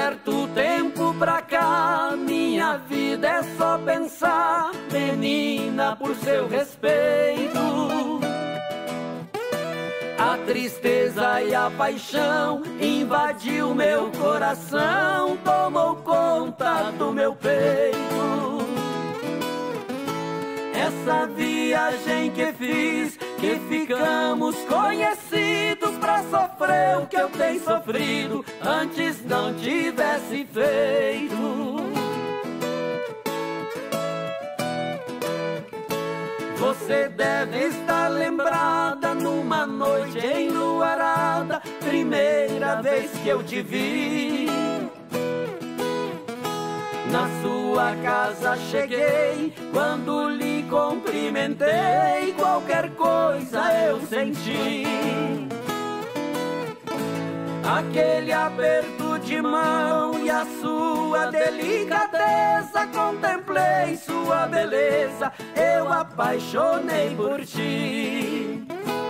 certo tempo pra cá, minha vida é só pensar, menina, por seu respeito. A tristeza e a paixão invadiu meu coração, tomou conta do meu peito. Essa viagem que fiz, que ficamos conhecidos pra sofrer o que eu tenho sofrido, antes não tivesse feito. Você deve estar lembrada numa noite enluarada, primeira vez que eu te vi. Na sua casa cheguei, quando lhe cumprimentei, qualquer coisa eu senti. Aquele aperto de mão e a sua delicadeza, contemplei sua beleza, eu apaixonei por ti.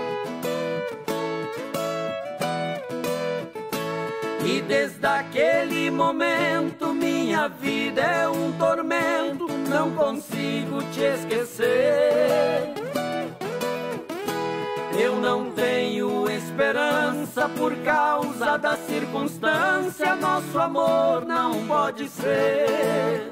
E desde aquele momento minha vida é um tormento, não consigo te esquecer. Eu não tenho esperança por causa da circunstância, nosso amor não pode ser.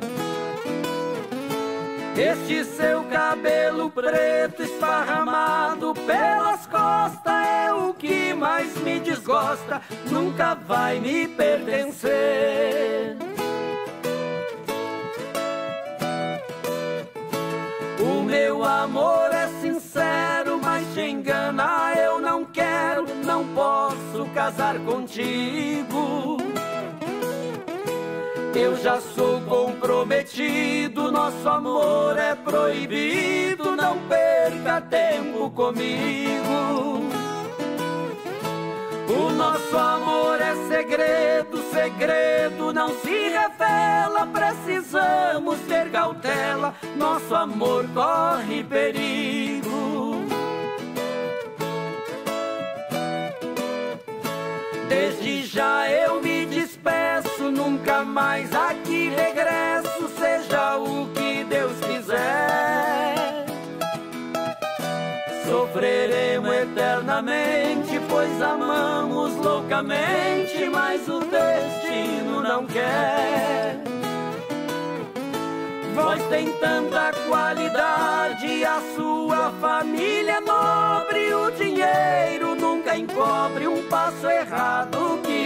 Este seu cabelo preto esparramado pelas costas é o que mais me desgosta, nunca vai me pertencer. O meu amor é sincero, mas te engana, eu não quero, não posso casar contigo. Eu já sou comprometido, nosso amor é proibido, não perca tempo comigo. O nosso amor é segredo, segredo não se revela, precisamos ter cautela, nosso amor corre perigo. Desde já eu me despeço, nunca mais aqui regresso, seja o que Deus quiser. Sofreremos eternamente, pois amamos loucamente, mas o destino não quer. Vós tem tanta qualidade, a sua família é nobre, o dinheiro nunca encobre um passo errado que